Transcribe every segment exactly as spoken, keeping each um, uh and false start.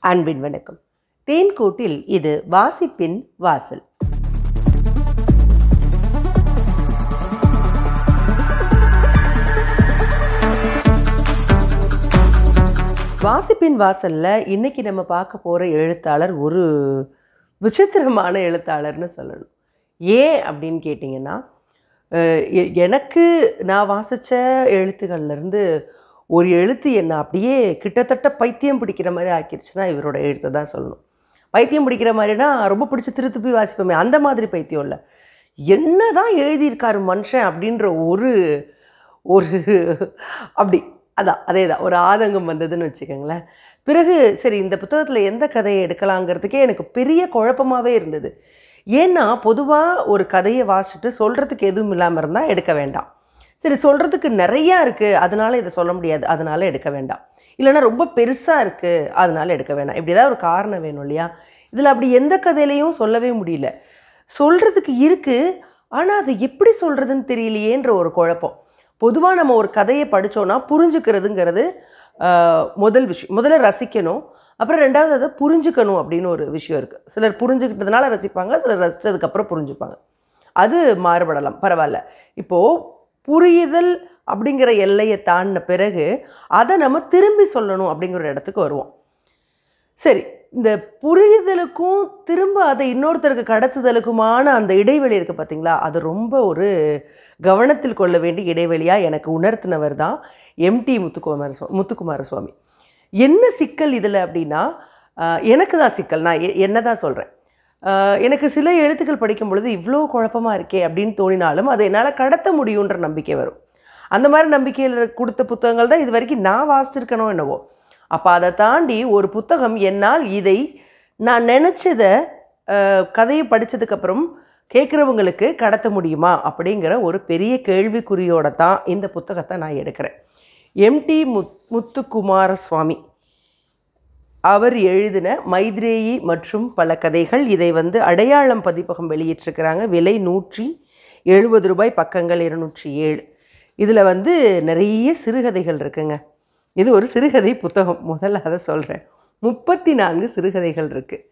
அன்பின் வணக்கம். தேன்கூட்டில் இது வாசிப்பின் வாசல். வாசிப்பின் வாசல்ல இன்னைக்கு நம்ம பார்க்க போற எழுத்தாளர் ஒரு விசித்திரமான எழுத்தாளர்னு சொல்லணும். ஏன் அப்படின்னு கேட்டிங்கன்னா, எனக்கு நான் வாசித்த எழுத்துக்கள்லேருந்து ஒரு எழுத்து என்ன அப்படியே கிட்டத்தட்ட பைத்தியம் பிடிக்கிற மாதிரி ஆக்கிடுச்சுன்னா இவரோட எழுத்தை தான் சொல்லணும். பைத்தியம் பிடிக்கிற மாதிரினா ரொம்ப பிடிச்சி திருப்பி வாசிப்போமே, அந்த மாதிரி பைத்தியம் இல்லை. என்ன தான் எழுதியிருக்காரு மனுஷன் அப்படின்ற ஒரு ஒரு அப்படி அதான் அதே தான் ஒரு ஆதங்கம் வந்ததுன்னு வச்சுக்கோங்களேன். பிறகு சரி, இந்த புத்தகத்தில் எந்த கதையை எடுக்கலாங்கிறதுக்கே எனக்கு பெரிய குழப்பமாகவே இருந்தது. ஏன்னா பொதுவாக ஒரு கதையை வாசிச்சுட்டு சொல்கிறதுக்கு எதுவும் இல்லாமல் இருந்தால் எடுக்க வேண்டாம். சரி, சொல்கிறதுக்கு நிறையா இருக்குது அதனால் இதை சொல்ல முடியாது, அதனால் எடுக்க வேண்டாம். இல்லைனா ரொம்ப பெருசாக இருக்குது அதனால் எடுக்க வேண்டாம். இப்படி ஏதாவது ஒரு காரணம் வேணும் இல்லையா? இதில் அப்படி எந்த கதையிலையும் சொல்லவே முடியல. சொல்கிறதுக்கு இருக்குது, ஆனால் அதை எப்படி சொல்கிறதுன்னு தெரியலையேன்ற ஒரு குழப்பம். பொதுவாக நம்ம ஒரு கதையை படித்தோன்னா புரிஞ்சுக்கிறதுங்கிறது முதல் விஷயம். முதல்ல ரசிக்கணும், அப்புறம் ரெண்டாவது அதை புரிஞ்சுக்கணும் அப்படின்னு ஒரு விஷயம் இருக்குது. சிலர் புரிஞ்சுக்கிட்டதுனால ரசிப்பாங்க, சிலர் ரசித்ததுக்கப்புறம் புரிஞ்சுப்பாங்க. அது மாறுபடலாம், பரவாயில்ல. இப்போது புரியுதல் அப்படிங்கிற எல்லையை தாண்டின பிறகு அதை நம்ம திரும்பி சொல்லணும் அப்படிங்கிற இடத்துக்கு வருவோம். சரி, இந்த புரியுதலுக்கும் திரும்ப அதை இன்னொருத்தருக்கு கடத்துதலுக்குமான அந்த இடைவெளி இருக்குது பார்த்தீங்களா, அது ரொம்ப ஒரு கவனத்தில் கொள்ள வேண்டிய இடைவெளியாக எனக்கு உணர்த்தினவர் தான் எம்டி முத்துக்குமாரசுவாமி முத்துக்குமாரசுவாமி என்ன சிக்கல் இதில் அப்படின்னா, எனக்கு தான் சிக்கல், நான் என்ன தான் சொல்கிறேன். எனக்கு சில எழுத்துக்கள் படிக்கும் பொழுது இவ்வளோ குழப்பமாக இருக்கே அப்படின்னு தோணினாலும் அதை என்னால் கடத்த முடியுன்ற நம்பிக்கை வரும். அந்த மாதிரி நம்பிக்கையில் கொடுத்த புத்தகங்கள் தான் இது வரைக்கும் நான் வாசிச்சிருக்கணும் என்னவோ. அப்போ அதை தாண்டி ஒரு புத்தகம் என்னால் இதை நான் நினச்சதை கதையை படித்ததுக்கப்புறம் கேட்குறவங்களுக்கு கடத்த முடியுமா அப்படிங்கிற ஒரு பெரிய கேள்விக்குறியோட தான் இந்த புத்தகத்தை நான் எடுக்கிறேன். எம்டி முத் முத்துக்குமாரசுவாமி அவர் எழுதின மைத்ரேயி மற்றும் பல கதைகள். இதை வந்து அடையாளம் பதிப்பகம் வெளியிட்டிருக்கிறாங்க. விலை நூற்றி எழுபது ரூபாய், பக்கங்கள் இருநூற்றி ஏழு. இதில் வந்து நிறைய சிறுகதைகள் இருக்குங்க. இது ஒரு சிறுகதை புத்தகம், முதல்ல அதை சொல்கிறேன். முப்பத்தி நான்கு சிறுகதைகள் இருக்குது.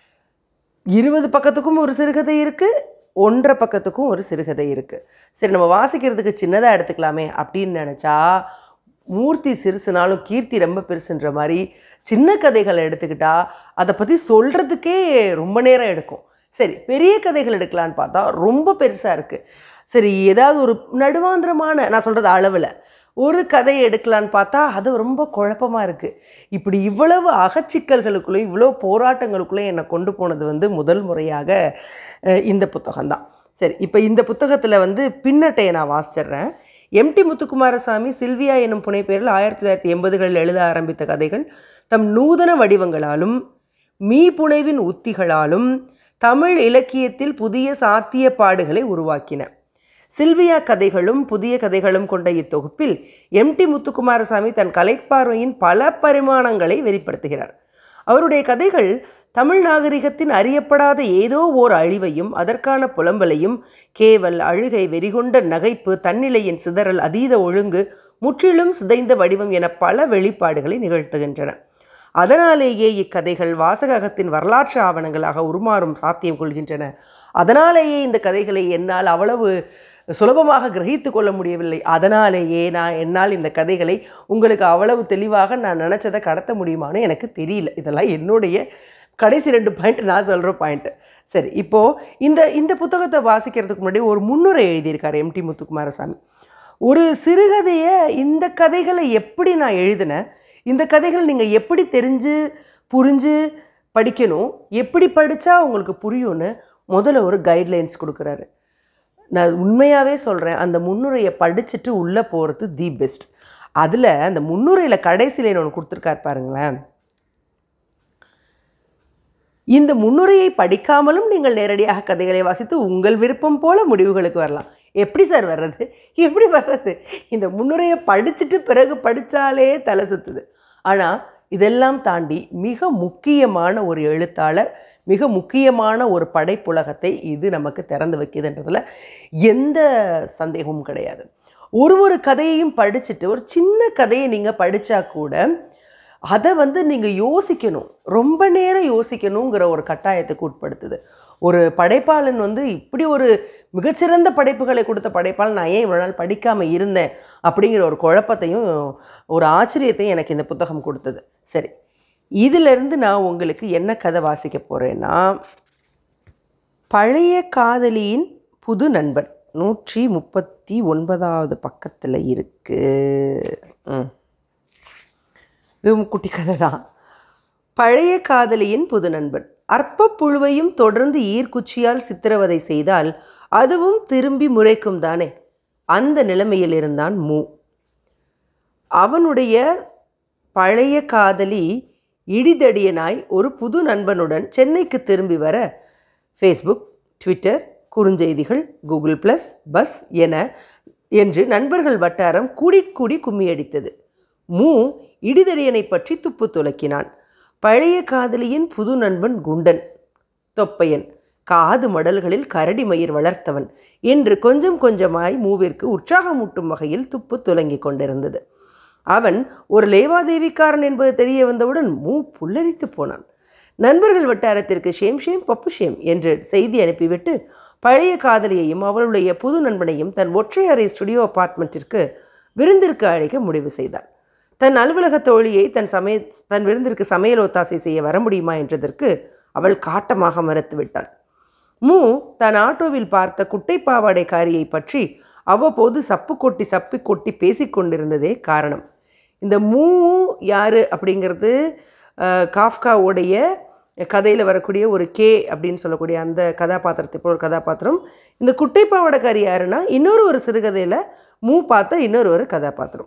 இருபது பக்கத்துக்கும் ஒரு சிறுகதை இருக்குது, ஒன்றரை பக்கத்துக்கும் ஒரு சிறுகதை இருக்குது. சரி, நம்ம வாசிக்கிறதுக்கு சின்னதாக எடுத்துக்கலாமே அப்படின்னு நினச்சா, மூர்த்தி சிறுசுனாலும் கீர்த்தி ரொம்ப பெருசுன்ற மாதிரி சின்ன கதைகளை எடுத்துக்கிட்டால் அதை பற்றி சொல்கிறதுக்கே ரொம்ப நேரம் எடுக்கும். சரி, பெரிய கதைகள் எடுக்கலான்னு பார்த்தா ரொம்ப பெருசாக இருக்குது. சரி, ஏதாவது ஒரு நடுவாந்திரமான, நான் சொல்கிறது அளவில் ஒரு கதையை எடுக்கலான்னு பார்த்தா அது ரொம்ப குழப்பமாக இருக்குது. இப்படி இவ்வளவு அகச்சிக்கல்களுக்குள்ளேயும் இவ்வளோ போராட்டங்களுக்குள்ளேயும் என்னை கொண்டு போனது வந்து முதல் முறையாக இந்த புத்தகம்தான். சரி, இப்போ இந்த புத்தகத்தில் வந்து பின்னட்டையை நான் வாசிச்சிட்றேன். எம்டி முத்துக்குமாரசாமி சில்வியா என்னும் புனைப்பெயரில் ஆயிரத்தி தொள்ளாயிரத்தி எண்பதுகளில் எழுத ஆரம்பித்த கதைகள் தம் நூதன வடிவங்களாலும் மீ புனைவின் உத்திகளாலும் தமிழ் இலக்கியத்தில் புதிய சாத்தியப்பாடுகளை உருவாக்கின. சில்வியா கதைகளும் புதிய கதைகளும் கொண்ட இத்தொகுப்பில் எம்டி முத்துக்குமாரசாமி தன் கலைப்பார்வையின் பல பரிமாணங்களை வெளிப்படுத்துகிறார். அவருடைய கதைகள் தமிழ் நாகரிகத்தின் அறியப்படாத ஏதோ ஓர் அழிவையும் அதற்கான புலம்பலையும், கேவல், அழுகை, வெறிகொண்ட நகைப்பு, தன்னிலையின் சிதறல், அதீத ஒழுங்கு, முற்றிலும் சிதைந்த வடிவம் என பல வெளிப்பாடுகளை நிகழ்த்துகின்றன. அதனாலேயே இக்கதைகள் வாசகத்தின் வரலாற்று ஆவணங்களாக உருமாறும் சாத்தியம் கொள்கின்றன. அதனாலேயே இந்த கதைகளை என்னால் அவ்வளவு சுலபமாக கிரகித்து கொள்ள முடியவில்லை. அதனாலேயே நான் என்னால் இந்த கதைகளை உங்களுக்கு அவ்வளவு தெளிவாக நான் நினச்சதை கடத்த முடியுமான்னு எனக்கு தெரியல. இதெல்லாம் என்னுடைய கடைசி ரெண்டு பாயிண்ட், நான் சொல்கிற பாயிண்ட்டு. சரி, இப்போது இந்த இந்த புத்தகத்தை வாசிக்கிறதுக்கு முன்னாடி ஒரு முன்னுரை எழுதியிருக்கார் எம்டி முத்துக்குமாரசாமி. ஒரு சிறுகதையை, இந்த கதைகளை எப்படி நான் எழுதினேன், இந்த கதைகள் நீங்கள் எப்படி தெரிஞ்சு புரிஞ்சு படிக்கணும், எப்படி படித்தா உங்களுக்கு புரியும்னு முதல்ல ஒரு கைட்லைன்ஸ் கொடுக்குறாரு. நான் உண்மையாகவே சொல்கிறேன், அந்த முன்னுரையை படிச்சுட்டு உள்ளே போகிறது தி பெஸ்ட். அதில் அந்த முன்னுரையில் கடைசியில் ஒன்று கொடுத்துருக்காரு பாருங்களேன். இந்த முன்னுரையை படிக்காமலும் நீங்கள் நேரடியாக கதைகளை வாசித்து உங்கள் விருப்பம் போல முடிவுகளுக்கு வரலாம். எப்படி சார் வர்றது, எப்படி வர்றது? இந்த முன்னுரையை படிச்சுட்டு பிறகு படித்தாலே தலை சுற்றுது. ஆனால் இதெல்லாம் தாண்டி மிக முக்கியமான ஒரு எழுத்தாளர், மிக முக்கியமான ஒரு படைப்புலகத்தை இது நமக்கு திறந்து வைக்குதுன்றதில் எந்த சந்தேகமும் கிடையாது. ஒரு ஒரு கதையையும் படிச்சுட்டு ஒரு சின்ன கதையை நீங்கள் படித்தா கூட அதை வந்து நீங்கள் யோசிக்கணும், ரொம்ப நேரம் யோசிக்கணுங்கிற ஒரு கட்டாயத்துக்கு உட்படுத்துது. ஒரு படைப்பாளன் வந்து இப்படி ஒரு மிகச்சிறந்த படைப்புகளை கொடுத்த படைப்பாளன் நான் ஏன் இவ்வளோ நாள் படிக்காமல் இருந்தேன் அப்படிங்கிற ஒரு குழப்பத்தையும் ஒரு ஆச்சரியத்தையும் எனக்கு இந்த புத்தகம் கொடுத்தது. சரி, இதிலிருந்து நான் உங்களுக்கு என்ன கதை வாசிக்க போகிறேன்னா, பழைய காதலியின் புது நண்பன், நூற்றி முப்பத்தி ஒன்பதாவது பக்கத்தில் இருக்கு. ம் இதுவும் குட்டி கதை தான். பழைய காதலியின் புது நண்பன். அற்ப புழுவையும் தொடர்ந்து ஈர்க்குச்சியால் சித்திரவதை செய்தால் அதுவும் திரும்பி முறைக்கும் தானே. அந்த நிலைமையில் இருந்தான் மூ. அவனுடைய பழைய காதலி இடிதடியனாய் ஒரு புது நண்பனுடன் சென்னைக்கு திரும்பி வர ஃபேஸ்புக், ட்விட்டர், குறுஞ்செய்திகள், கூகுள் ப்ளஸ், பஸ் என என்று நண்பர்கள் வட்டாரம் கூடி கூடி கும்மியடித்தது. மூ இடிதடியனை பற்றி துப்பு துலக்கினான். பழைய காதலியின் புது நண்பன் குண்டன், தொப்பையன், காது மடல்களில் கரடி மயிர் வளர்த்தவன் என்று கொஞ்சம் கொஞ்சமாய் மூவிற்கு உற்சாகமூட்டும் வகையில் துப்பு துலங்கி கொண்டிருந்தது. அவன் ஒரு லேவாதேவிக்காரன் என்பது தெரிய வந்தவுடன் மூ புல்லரித்து போனான். நண்பர்கள் வட்டாரத்திற்கு ஷேம் ஷேம் பப்பு ஷேம் என்று செய்தி அனுப்பிவிட்டு பழைய காதலியையும் அவளுடைய புது நண்பனையும் தன் ஒற்றை அறை ஸ்டுடியோ அப்பார்ட்மெண்ட்டிற்கு விருந்திற்கு அழைக்க முடிவு செய்தான். தன் அலுவலக தோழியை தன் சமய தன் விருந்திற்கு சமையல் ஒத்தாசை செய்ய வர முடியுமா என்றதற்கு அவள் காட்டமாக மறுத்துவிட்டாள். மூ தன் ஆட்டோவில் பார்த்த குட்டை பாவாடைக்காரியை பற்றி அவ்வப்போது சப்பு கொட்டி சப்பி கொட்டி பேசிக்கொண்டிருந்ததே காரணம். இந்த மூ யார் அப்படிங்கிறது காஃப்காவுடைய கதையில் வரக்கூடிய ஒரு கே அப்படின்னு சொல்லக்கூடிய அந்த கதாபாத்திரத்தை போல் ஒரு கதாபாத்திரம். இந்த குட்டை பாவாடைக்காரி யாருன்னா இன்னொரு ஒரு சிறுகதையில் மூ பார்த்த இன்னொரு ஒரு கதாபாத்திரம்.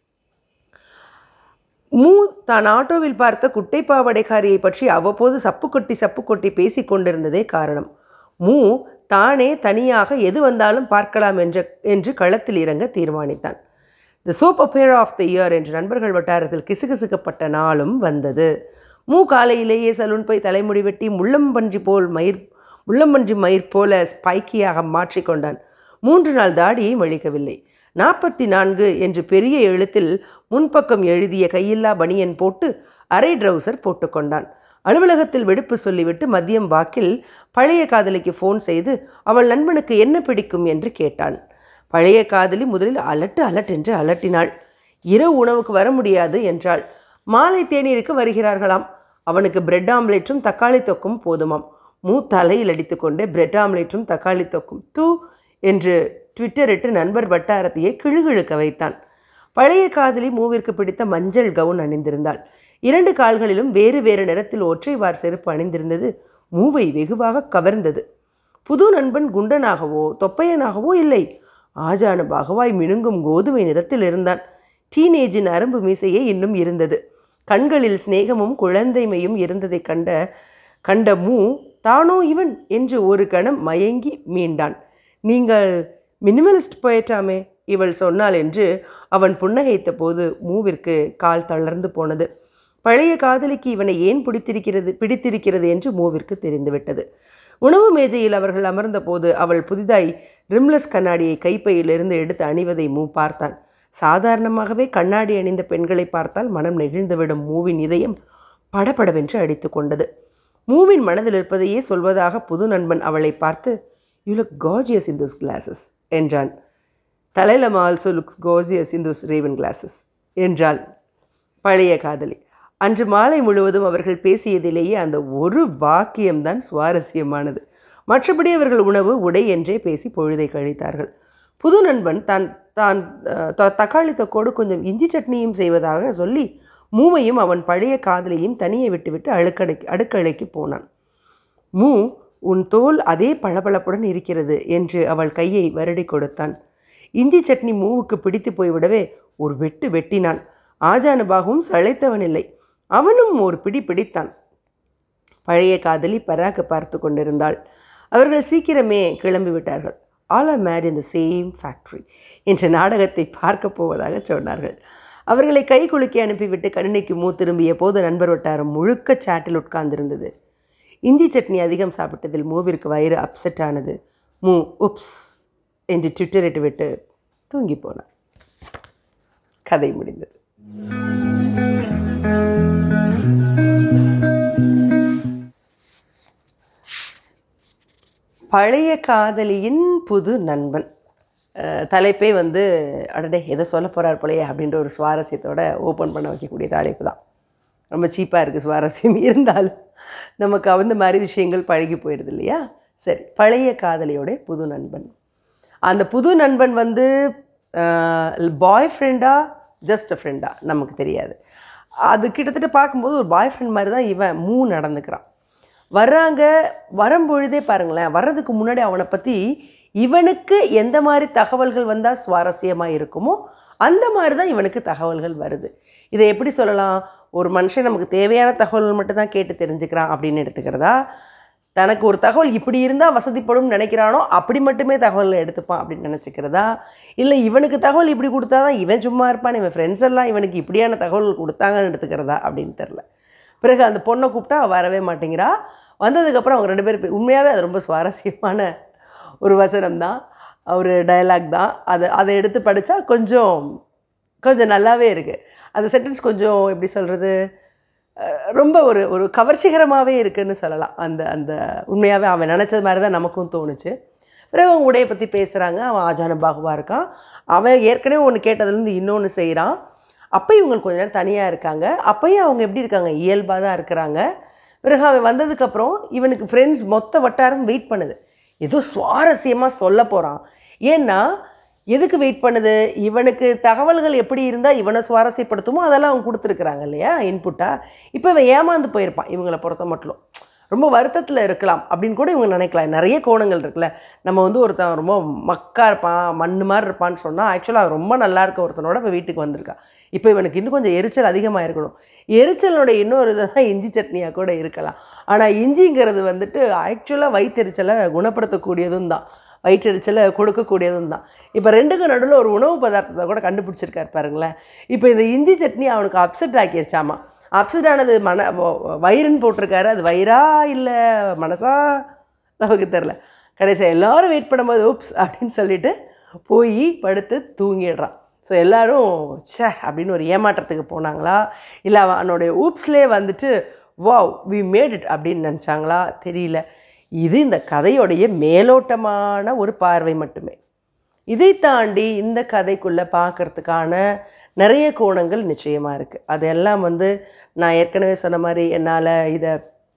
மூ தான் ஆட்டோவில் பார்த்த குட்டை பாவாடைக்காரியை பற்றி அவ்வப்போது சப்பு கொட்டி சப்பு கொட்டி பேசி கொண்டிருந்ததே காரணம். மூ தானே தனியாக எது வந்தாலும் பார்க்கலாம் என்ற என்று களத்தில் இறங்க தீர்மானித்தான். The soap opera of the year என்று நண்பர்கள் வட்டாரத்தில் கிசுகிசுக்கப்பட்ட நாளும் வந்தது. மூ காலையிலேயே சலூன் போய் தலைமுடி வெட்டி முள்ளம்பன்றி போல் மயிர் முள்ளம்பன்றி மயிர் போல ஸ்பைக்கியாக மாற்றிக்கொண்டான். மூன்று நாள் தாடியை மழிக்கவில்லை. நாற்பத்தி நான்கு என்று பெரிய எழுத்தில் முன்பக்கம் எழுதிய கையில்லா பனியன் போட்டு அரை ட்ரவுசர் போட்டுக்கொண்டான். அலுவலகத்தில் வெடுப்பு சொல்லிவிட்டு மதியம் வாக்கில் பழைய காதலிக்கு ஃபோன் செய்து அவள் நண்பனுக்கு என்ன பிடிக்கும் என்று கேட்டான். பழைய காதலி முதலில் அலட்டு அலட்டென்று அலட்டினாள். இரவு உணவுக்கு வர முடியாது என்றாள். மாலை தேநீருக்கு வருகிறார்களாம். அவனுக்கு பிரெட் ஆம்லேட்டும் தக்காளி தொக்கும் போதுமாம். மூ தலையில் அடித்து கொண்டே பிரெட் ஆம்லேட்டும் தக்காளி தொக்கும் தூ என்று ட்விட்டரிட்டு நண்பர் வட்டாரத்தையே கிழுகிழுக்க வைத்தான். பழைய காதலி மூவிற்கு பிடித்த மஞ்சள் கவுன் அணிந்திருந்தாள். இரண்டு கால்களிலும் வேறு வேறு நிறத்தில் ஒற்றைவார் செருப்பு அணிந்திருந்தது மூவை வெகுவாக கவர்ந்தது. புது நண்பன் குண்டனாகவோ தொப்பையனாகவோ இல்லை, ஆஜானு பாகவாய் மினுங்கும் கோதுமை நிறத்தில் இருந்தான். டீனேஜின் அரும்பு மீசையே இன்னும் இருந்தது. கண்களில் சிநேகமும் குழந்தைமையும் இருந்ததை கண்ட கண்ட மூ தானோ இவன் என்று ஒரு கணம் மயங்கி மீண்டான். நீங்கள் மினிமலிஸ்ட் போயிட்டாமே இவள் சொன்னாள் என்று அவன் புன்னகைத்த போது மூவிற்கு கால் தளர்ந்து போனது. பழைய காதலிக்கு இவனை ஏன் பிடித்திருக்கிறது பிடித்திருக்கிறது என்று மூவிற்கு தெரிந்துவிட்டது. உணவு மேஜையில் அவர்கள் அமர்ந்த போது அவள் புதிதாய் ரிம்லெஸ் கண்ணாடியை கைப்பையிலிருந்து எடுத்து அணிவதை மூ பார்த்தான். சாதாரணமாகவே கண்ணாடி அணிந்த பெண்களை பார்த்தால் மனம் நெகிழ்ந்துவிடும் மூவின் இதயம் படபடவென்று அடித்து கொண்டது. மூவின் மனதில் இருப்பதையே சொல்வதாக புது நண்பன் அவளை பார்த்து, "you look gorgeous in those glasses" என்றான். "தலைலமா also looks gorgeous in those raven glasses" என்றாள் பழைய காதலி. அன்று மாலை முழுவதும் அவர்கள் பேசியதிலேயே அந்த ஒரு வாக்கியம்தான் சுவாரஸ்யமானது. மற்றபடி அவர்கள் உணவு உடை என்றே பேசி பொழுதை கழித்தார்கள். புது நண்பன் தான் தான் தக்காளி தொக்கோடு கொஞ்சம் இஞ்சி சட்னியும் செய்வதாக சொல்லி மூவையும் அவன் பழைய காதலியும் தனியை விட்டுவிட்டு அழுக்கடை அடுக்களைக்கு போனான். மூ, "உன் தோல் அதே பளபளப்புடன் இருக்கிறது" என்று அவள் கையை வருடி கொடுத்தான். இஞ்சி சட்னி மூவுக்கு பிடித்து போய்விடவே ஒரு வெட்டு வெட்டினான். ஆஜானுபாகவும் சளைத்தவனில்லை. அவனும் ஒரு பிடி பிடித்தான். பழைய காதலி பராக பார்த்து கொண்டிருந்தாள். அவர்கள் சீக்கிரமே கிளம்பி விட்டார்கள். All are made in the same factory என்ற நாடகத்தை பார்க்க போவதாக சொன்னார்கள். அவர்களை கை குலுக்கி அனுப்பிவிட்டு கணினிக்கு மூ திரும்பிய போது நண்பர் வட்டாரம் முழுக்க சாட்டில் உட்கார்ந்திருந்தது. இஞ்சி சட்னி அதிகம் சாப்பிட்டதில் மூவிற்கு வயிறு அப்செட் ஆனது. மூ உப்ஸ் என்று ட்விட்டரிட்டு விட்டு தூங்கி போனார். கதை முடிந்தது. பழைய காதலியின் புது நண்பன். தலைப்பே வந்து அடடே எதை சொல்ல போகிறார் போலையே அப்படின்ற ஒரு சுவாரஸ்யத்தோடு ஓப்பன் பண்ண வைக்கக்கூடிய தலைப்பு தான். ரொம்ப சீப்பாக இருக்குது சுவாரஸ்யம், இருந்தாலும் நமக்கு அந்த மாதிரி விஷயங்கள் பழகி போயிடுது இல்லையா? சரி, பழைய காதலியோட புது நண்பன். அந்த புது நண்பன் வந்து பாய் ஃப்ரெண்டா ஜஸ்ட் அ ஃப்ரெண்டா நமக்கு தெரியாது. அது கிட்டத்தட்ட பார்க்கும்போது ஒரு பாய் ஃப்ரெண்ட் மாதிரி தான் இவன் மூ நடந்துக்கிறான். வர்றாங்க, வரும்பொழுதே பாருங்களேன், வர்றதுக்கு முன்னாடி அவனை பற்றி இவனுக்கு எந்த மாதிரி தகவல்கள் வந்தால் சுவாரஸ்யமாக இருக்குமோ அந்த மாதிரி தான் இவனுக்கு தகவல்கள் வருது. இதை எப்படி சொல்லலாம்? ஒரு மனுஷன் நமக்கு தேவையான தகவல்கள் மட்டும்தான் கேட்டு தெரிஞ்சுக்கிறான் அப்படின்னு எடுத்துக்கிறதா, தனக்கு ஒரு தகவல் இப்படி இருந்தால் வசதிப்படும் நினைக்கிறானோ அப்படி மட்டுமே தகவலை எடுத்துப்பான் அப்படின்னு நினச்சிக்கிறதா, இல்லை இவனுக்கு தகவல் இப்படி கொடுத்தா தான் இவன் சும்மா இருப்பான், இவன் ஃப்ரெண்ட்ஸ் எல்லாம் இவனுக்கு இப்படியான தகவல்கள் கொடுத்தாங்கன்னு எடுத்துக்கிறதா அப்படின்னு தெரில. பிறகு அந்த பொண்ணை கூப்பிட்டா வரவே மாட்டேங்கிறா. வந்ததுக்கப்புறம் அவங்க ரெண்டு பேரும் உண்மையாகவே அது ரொம்ப சுவாரஸ்யமான ஒரு வசனம் தான், ஒரு டயலாக் தான். அதை அதை எடுத்து படித்தா கொஞ்சம் கொஞ்சம் நல்லாவே இருக்குது. அந்த சென்டென்ஸ் கொஞ்சம் எப்படி சொல்கிறது, ரொம்ப ஒரு ஒரு கவர்ச்சிகரமாகவே இருக்குதுன்னு சொல்லலாம். அந்த அந்த உண்மையாகவே அவன் நினச்சது மாதிரி தான் நமக்கும் தோணுச்சு. பிறகு அவங்க உடையை பற்றி பேசுகிறாங்க. அவன் ஆஜான பாகுவாக இருக்கான். அவன் ஏற்கனவே ஒன்று கேட்டதுலேருந்து இன்னொன்று செய்கிறான். அப்போ இவங்களுக்கு கொஞ்ச நேரம் தனியாக இருக்காங்க. அப்போயும் அவங்க எப்படி இருக்காங்க, இயல்பாக தான் இருக்கிறாங்க. பிறகு அவன் வந்ததுக்கப்புறம் இவனுக்கு ஃப்ரெண்ட்ஸ் மொத்த வட்டாரம் வெயிட் பண்ணுது, ஏதோ சுவாரஸ்யமாக சொல்ல போகிறான். ஏன்னா எதுக்கு வெயிட் பண்ணுது, இவனுக்கு தகவல்கள் எப்படி இருந்தால் இவனை சுவாரஸ்யப்படுத்துமோ அதெல்லாம் அவங்க கொடுத்துருக்குறாங்க இல்லையா இன்புட்டாக. இப்போ இவன் ஏமாந்து போயிருப்பான். இவங்களை பொறுத்த மட்டும் ரொம்ப வருத்தத்தில் இருக்கலாம் அப்படின்னு கூட இவங்க நினைக்கலாம். நிறைய கோணங்கள் இருக்குல்ல. நம்ம வந்து ஒருத்தன் ரொம்ப மக்கா இருப்பான், மண்ணு மாதிரி இருப்பான்னு சொன்னால் ஆக்சுவலாக ரொம்ப நல்லா இருக்க ஒருத்தனோட இப்போ வீட்டுக்கு வந்திருக்கான். இப்போ இவனுக்கு இன்னும் கொஞ்சம் எரிச்சல் அதிகமாக இருக்கணும். எரிச்சலோட இன்னொரு இதை தான் இஞ்சி சட்னியாக கூட இருக்கலாம். ஆனால் இஞ்சிங்கிறது வந்துட்டு ஆக்சுவலாக வயிற்றெரிச்சலை குணப்படுத்தக்கூடியதும் தான், வயிற்றெரிச்சலை கொடுக்கக்கூடியதும் தான். இப்போ ரெண்டுக்கும் நடுவில் ஒரு உணவு பதார்த்தத்தை கூட கண்டுபிடிச்சிருக்காரு பாருங்களேன். இப்போ இந்த இஞ்சி சட்னி அவனுக்கு அப்செட் ஆக்கிடுச்சாமா. அப்செட் ஆனது மன வயிறுன்னு போட்டிருக்காரு, அது வயிறா இல்லை மனசா நமக்கு தெரில. கடைசியாக எல்லோரும் வெயிட் பண்ணும்போது உப்ஸ் அப்படின்னு சொல்லிட்டு போய் படுத்து தூங்கிடுறான். ஸோ எல்லோரும் சே அப்படின்னு ஒரு ஏமாற்றத்துக்கு போனாங்களா, இல்லை அவனுடைய ஊப்ஸ்லேயே வந்துட்டு வாவ் வி மேட் இட் அப்படின்னு நினச்சாங்களா தெரியல. இது இந்த கதையோடைய மேலோட்டமான ஒரு பார்வை மட்டுமே. இதை தாண்டி இந்த கதைக்குள்ளே பார்க்குறதுக்கான நிறைய கோணங்கள் நிச்சயமாக இருக்குது. அதெல்லாம் வந்து நான் ஏற்கனவே சொன்ன மாதிரி என்னால் இதை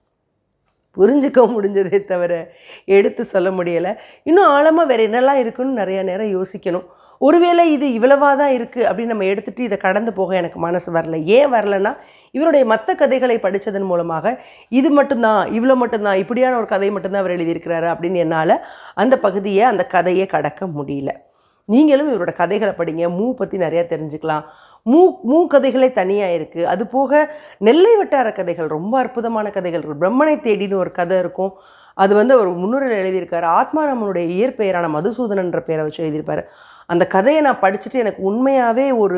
புரிஞ்சிக்க முடிஞ்சதே தவிர எடுத்து சொல்ல முடியலை. இன்னும் ஆழமாக வேறு என்னெல்லாம் இருக்குன்னு நிறைய நேரம் யோசிக்கணும். ஒருவேளை இது இவ்வளவாக தான் இருக்குது அப்படின்னு நம்ம எடுத்துகிட்டு இதை கடந்து போக எனக்கு மனசு வரல. ஏன் வரலைன்னா, இவருடைய மற்ற கதைகளை படித்ததன் மூலமாக இது மட்டும்தான், இவ்வளோ மட்டும்தான், இப்படியான ஒரு கதை மட்டும்தான் அவர் எழுதியிருக்கிறாரு அப்படின்னு என்னால் அந்த பகுதியை அந்த கதையை கடக்க முடியல. நீங்களும் இவரோட கதைகளை படிங்க, மூ பற்றி நிறையா தெரிஞ்சுக்கலாம். மூ மூ கதைகளே தனியாக இருக்குது. அது போக நெல்லை வட்டார கதைகள் ரொம்ப அற்புதமான கதைகள் இருக்குது. பிரம்மனை தேடின்னு ஒரு கதை இருக்கும். அது வந்து அவர் முன்னுரையில் எழுதியிருக்காரு. ஆத்மாராமனுடைய இயற்பெயரான மதுசூதனன்ற பேரை வச்சு எழுதியிருப்பார். அந்த கதையை நான் படிச்சுட்டு எனக்கு உண்மையாகவே ஒரு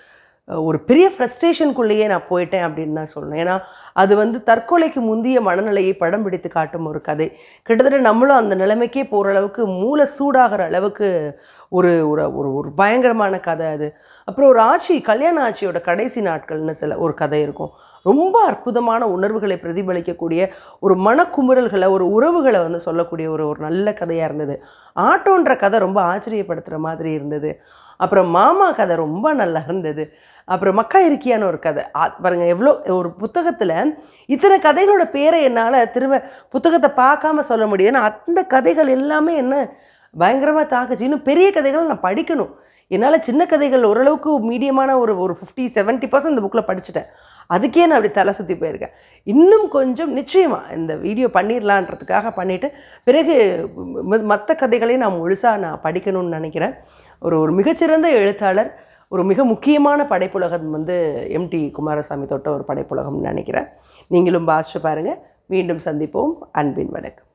ஒரு பெரிய ஃப்ரஸ்ட்ரேஷனுக்குள்ளேயே நான் போயிட்டேன் அப்படின்னு தான் சொல்லணும். ஏன்னா அது வந்து தற்கொலைக்கு முந்திய மனநிலையை படம் பிடித்து காட்டும் ஒரு கதை. கிட்டத்தட்ட நம்மளும் அந்த நிலைமைக்கே போகிற அளவுக்கு மூளை சூடாகிற அளவுக்கு ஒரு ஒரு ஒரு பயங்கரமான கதை அது. அப்புறம் ஒரு ஆட்சி, கல்யாண ஆட்சியோட கடைசி நாட்கள்னு சில ஒரு கதை இருக்கும். ரொம்ப அற்புதமான உணர்வுகளை பிரதிபலிக்கக்கூடிய ஒரு மனக்குமுறல்களை, ஒரு உறவுகளை வந்து சொல்லக்கூடிய ஒரு ஒரு நல்ல கதையாக இருந்தது. ஆட்டோன்ற கதை ரொம்ப ஆச்சரியப்படுத்துகிற மாதிரி இருந்தது. அப்புறம் மாமா கதை ரொம்ப நல்லா இருந்தது. அப்புறம் மக்கா இருக்கியான ஒரு கதை பாருங்கள். எவ்வளோ ஒரு புத்தகத்தில் இத்தனை கதைகளோட பேரை என்னால் திரும்ப புத்தகத்தை பார்க்காம சொல்ல முடியும். ஏன்னா அந்த கதைகள் எல்லாமே என்ன பயங்கரமாக தாக்குச்சு. இன்னும் பெரிய கதைகளை நான் படிக்கணும். என்னால் சின்ன கதைகள் ஓரளவுக்கு மீடியமான ஒரு ஒரு ஃபிஃப்டி செவன்ட்டி பர்சன்ட் இந்த புக்கில் படிச்சுட்டேன். அதுக்கே நான் அப்படி தலை சுற்றி போயிருக்கேன். இன்னும் கொஞ்சம் நிச்சயமாக இந்த வீடியோ பண்ணிடலான்றதுக்காக பண்ணிவிட்டு பிறகு மற்ற கதைகளையும் நான் முழுசாக நான் படிக்கணும்னு நினைக்கிறேன். ஒரு ஒரு மிகச்சிறந்த எழுத்தாளர், ஒரு மிக முக்கியமான படைப்புலகம் வந்து எம்டி குமாரசாமி தொட்ட ஒரு படைப்புலகம்னு நினைக்கிறேன். நீங்களும் வாசிச்சு பாருங்கள். மீண்டும் சந்திப்போம். அன்பின் வணக்கம்.